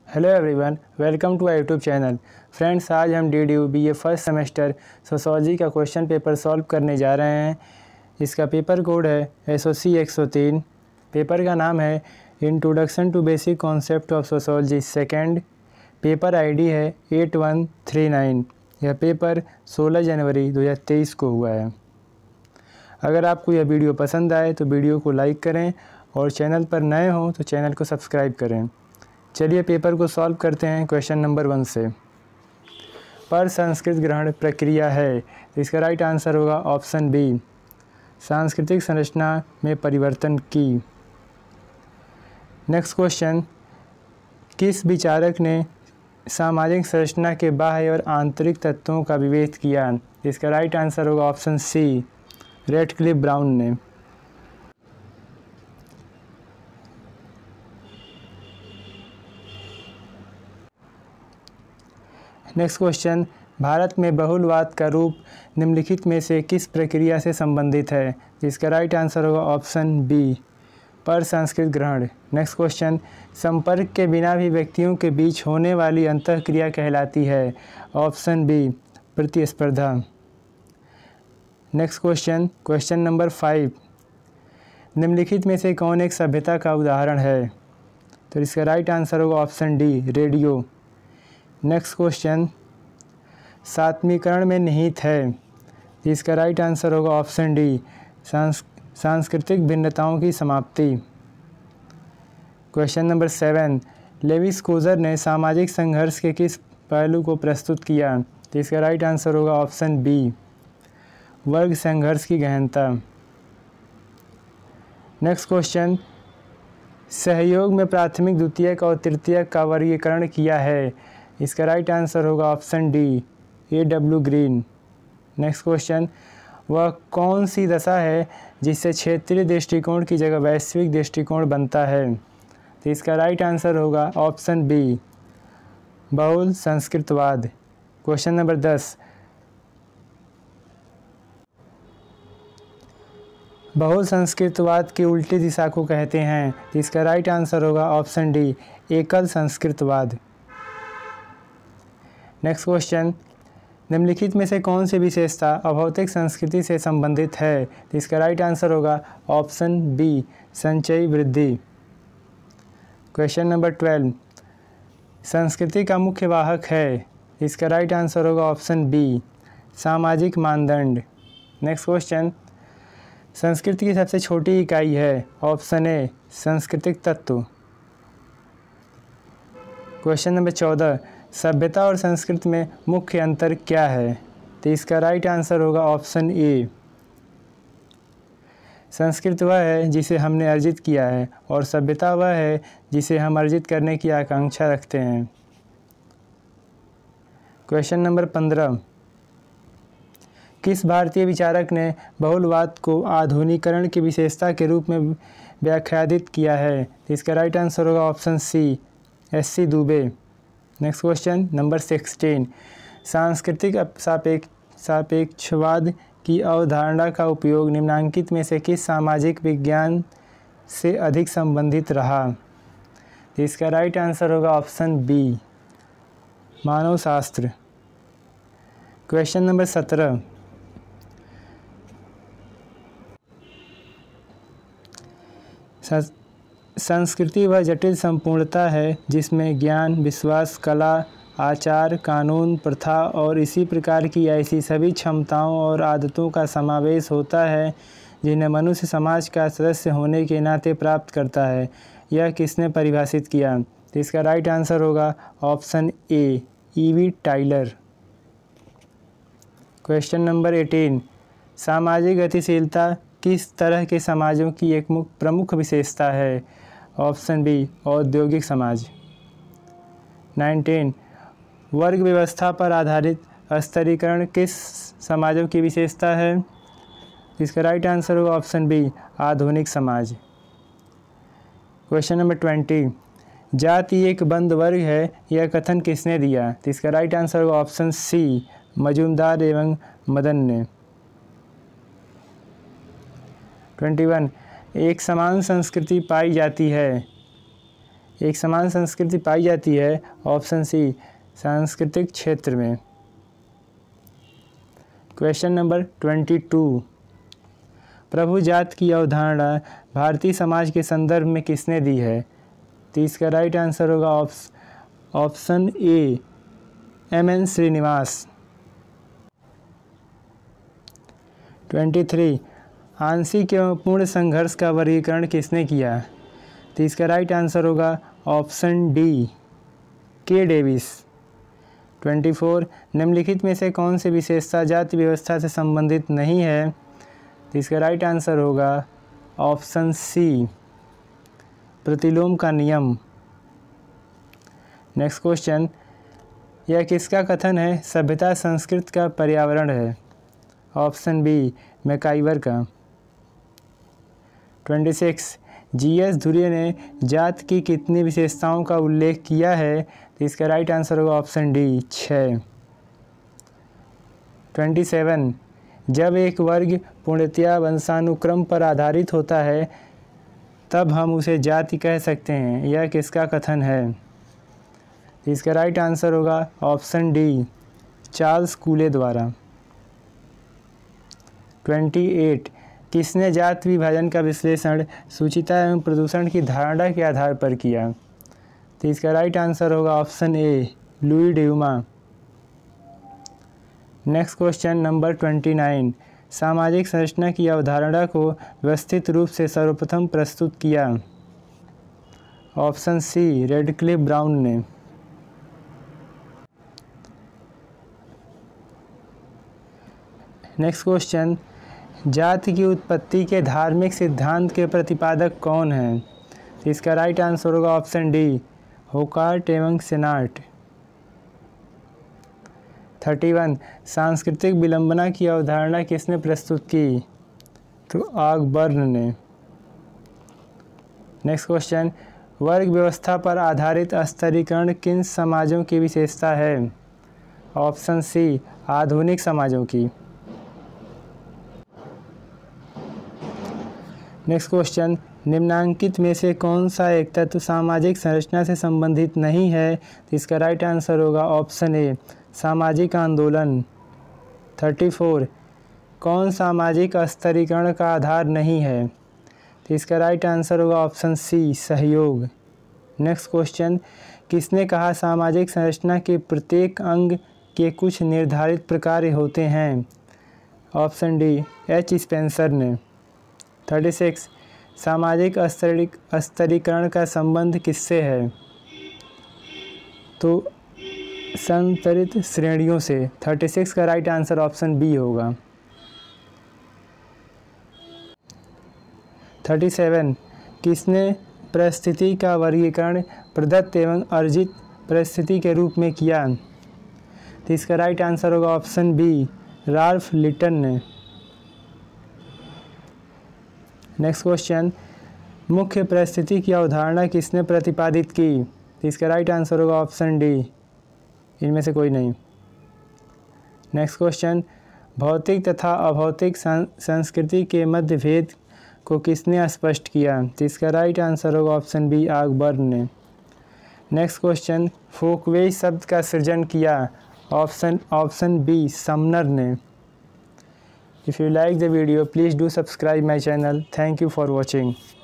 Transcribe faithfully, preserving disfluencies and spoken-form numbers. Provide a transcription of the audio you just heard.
Hello everyone, welcome to our YouTube channel. Friends, आज हम D D U B A first semester sociology का question paper solve करने जा रहे हैं। इसका पेपर कोड है एस ओ सी एक सौ तीन। पेपर का नाम है introduction to basic concept of sociology second. Paper ID है एट वन थ्री नाइन। यह पेपर सोलह जनवरी दो हज़ार तेईस को हुआ है। अगर आपको यह वीडियो पसंद आए तो वीडियो को लाइक करें और चैनल पर नए हों तो चैनल को सब्सक्राइब करें। चलिए पेपर को सॉल्व करते हैं क्वेश्चन नंबर वन से। पर संस्कृत ग्रहण प्रक्रिया है, तो इसका राइट आंसर होगा ऑप्शन बी, सांस्कृतिक संरचना में परिवर्तन की। नेक्स्ट क्वेश्चन, किस विचारक ने सामाजिक संरचना के बाह्य और आंतरिक तत्वों का विवेक किया? इसका राइट आंसर होगा ऑप्शन सी, रैडक्लिफ ब्राउन ने। नेक्स्ट क्वेश्चन, भारत में बहुलवाद का रूप निम्नलिखित में से किस प्रक्रिया से संबंधित है? इसका राइट आंसर होगा ऑप्शन बी, पर संस्कृत ग्रहण। नेक्स्ट क्वेश्चन, संपर्क के बिना भी व्यक्तियों के बीच होने वाली अंतःक्रिया कहलाती है? ऑप्शन बी, प्रतिस्पर्धा। Next question, question number five, निम्नलिखित में से कौन एक सभ्यता का उदाहरण है? तो इसका राइट आंसर होगा option D, radio. Next question, सात्वीकरण में निहित है, इसका राइट आंसर होगा ऑप्शन डी, सांस सांस्कृतिक भिन्नताओं की समाप्ति। Question number seven, Lewis Coser ने सामाजिक संघर्ष के किस पहलू को प्रस्तुत किया? तो इसका राइट आंसर होगा ऑप्शन बी, वर्ग संघर्ष की गहनता। नेक्स्ट क्वेश्चन, सहयोग में प्राथमिक, द्वितीयक और तृतीयक का वर्गीकरण किया है? इसका राइट आंसर होगा option D, A W Green. Next question, वह कौन सी दशा है जिससे क्षेत्रीय दृष्टिकोण की जगह वैश्विक दृष्टिकोण बनता है? तो इसका राइट आंसर होगा ऑप्शन बी, बहुल संस्कृतवाद। क्वेश्चन नंबर दस, बहुल संस्कृतवाद की उल्टी दिशा को कहते हैं? तो इसका राइट आंसर होगा ऑप्शन डी, एकल संस्कृतवाद। नेक्स्ट क्वेश्चन, निम्नलिखित में से कौन सी विशेषता अभौतिक संस्कृति से संबंधित है? तो इसका राइट आंसर होगा ऑप्शन बी, संचयी वृद्धि। क्वेश्चन नंबर ट्वेल्व, संस्कृति का मुख्य वाहक है? इसका राइट आंसर होगा ऑप्शन बी, सामाजिक मानदंड। नेक्स्ट क्वेश्चन, संस्कृति की सबसे छोटी इकाई है? ऑप्शन ए, सांस्कृतिक तत्व। क्वेश्चन नंबर चौदह, सभ्यता और संस्कृति में मुख्य अंतर क्या है? तो इसका राइट आंसर होगा ऑप्शन ए, संस्कृति वह है जिसे हमने अर्जित किया है और सभ्यता वह है जिसे हम अर्जित करने की आकांक्षा रखते हैं। क्वेश्चन नंबर पंद्रह, किस भारतीय विचारक ने बहुलवाद को आधुनिकीकरण की विशेषता के रूप में व्याख्यायित किया है? तो इसका राइट आंसर होगा option C, S C Dube. Next question number sixteen, सांस्कृतिक सापेक्ष सापेक्षवाद की अवधारणा का उपयोग निम्नांकित में से किस सामाजिक विज्ञान से अधिक संबंधित रहा? तो इसका राइट आंसर होगा ऑप्शन बी, मानव शास्त्र। क्वेश्चन नंबर सत्रह, संस्कृति वह जटिल संपूर्णता है जिसमें ज्ञान, विश्वास, कला, आचार, कानून, प्रथा और इसी प्रकार की ऐसी सभी क्षमताओं और आदतों का समावेश होता है जिन्हें मनुष्य समाज का सदस्य होने के नाते प्राप्त करता है। यह किसने परिभाषित किया? तो इसका राइट आंसर होगा option A, E V Tylor. Question number eighteen, सामाजिक गतिशीलता किस तरह के समाजों की एक प्रमुख विशेषता है? ऑप्शन बी, औद्योगिक समाज। नाइनटीन, वर्ग व्यवस्था पर आधारित स्तरीकरण किस समाजों की विशेषता है? इसका राइट आंसर होगा ऑप्शन बी, आधुनिक समाज। क्वेश्चन नंबर ट्वेंटी, जाति एक बंद वर्ग है, यह कथन किसने दिया? तो इसका राइट आंसर होगा ऑप्शन सी, मजूमदार एवं मदन ने। ट्वेंटी वन, एक समान संस्कृति पाई जाती है, एक समान संस्कृति पाई जाती है? ऑप्शन सी, सांस्कृतिक क्षेत्र में। क्वेश्चन नंबर ट्वेंटी टू, प्रभु जात की अवधारणा भारतीय समाज के संदर्भ में किसने दी है? तो इसका राइट आंसर होगा option A, M N Srinivas. Twenty three, आंशिक एवं पूर्ण संघर्ष का वर्गीकरण किसने किया? तो इसका राइट आंसर होगा option D, K Davis. Twenty four, निम्नलिखित में से कौन सी विशेषता जाति व्यवस्था से संबंधित नहीं है? तो इसका राइट आंसर होगा ऑप्शन सी, प्रतिलोम का नियम। नेक्स्ट क्वेश्चन, यह किसका कथन है सभ्यता संस्कृत का पर्यावरण है? ऑप्शन बी, मैकाइवर का। Twenty six, G S Ghurye ने जात की कितनी विशेषताओं का उल्लेख किया है? तो इसका राइट आंसर होगा ऑप्शन डी, छः। ट्वेंटी सेवन, जब एक वर्ग पूर्णतया वंशानुक्रम पर आधारित होता है तब हम उसे जाति कह सकते हैं, यह किसका कथन है? तो इसका राइट आंसर होगा ऑप्शन डी, चार्ल्स कूले द्वारा। ट्वेंटी एट, किसने जात विभाजन का विश्लेषण सूचिता एवं प्रदूषण की धारणा के आधार पर किया? तो इसका राइट आंसर होगा option A, Louis Dumont. Next question number twenty nine, सामाजिक संरचना की अवधारणा को व्यवस्थित रूप से सर्वप्रथम प्रस्तुत किया? ऑप्शन सी, रेडक्लिफ ब्राउन ने। नेक्स्ट क्वेश्चन, जाति की उत्पत्ति के धार्मिक सिद्धांत के प्रतिपादक कौन हैं? तो इसका राइट आंसर होगा ऑप्शन डी, होकार्ट एवं सेनाट। थर्टी वन, सांस्कृतिक विलंबना की अवधारणा किसने प्रस्तुत की? तो ऑगबर्न ने। नेक्स्ट क्वेश्चन, वर्ग व्यवस्था पर आधारित स्तरीकरण किन समाजों की विशेषता है? ऑप्शन सी, आधुनिक समाजों की। नेक्स्ट क्वेश्चन, निम्नांकित में से कौन सा एक तत्व सामाजिक संरचना से संबंधित नहीं है? तो इसका राइट आंसर होगा ऑप्शन ए, सामाजिक आंदोलन। थर्टी फोर, कौन सामाजिक स्तरीकरण का आधार नहीं है? तो इसका राइट आंसर होगा ऑप्शन सी, सहयोग। नेक्स्ट क्वेश्चन, किसने कहा सामाजिक संरचना के प्रत्येक अंग के कुछ निर्धारित प्रकार होते हैं? ऑप्शन डी, एच स्पेंसर ने। थर्टी सिक्स, सामाजिक स्तरीक स्तरीकरण का संबंध किससे है? तो संतरित श्रेणियों से। थर्टी सिक्स का राइट आंसर ऑप्शन बी होगा। थर्टी सेवन, किसने परिस्थिति का वर्गीकरण प्रदत्त एवं अर्जित परिस्थिति के रूप में किया? तो इसका राइट आंसर होगा ऑप्शन बी, राल्फ लिटन ने। नेक्स्ट क्वेश्चन, मुख्य परिस्थिति की अवधारणा किसने प्रतिपादित की? तो इसका राइट आंसर होगा ऑप्शन डी, इनमें से कोई नहीं। नेक्स्ट क्वेश्चन, भौतिक तथा अभौतिक संस्कृति के मध्य भेद को किसने स्पष्ट किया? तो इसका राइट आंसर होगा ऑप्शन बी, ऑगबर्न ने। नेक्स्ट क्वेश्चन, फोकवे शब्द का सृजन किया? ऑप्शन ऑप्शन बी, समनर ने। If you like the video, please do subscribe my channel. Thank you for watching.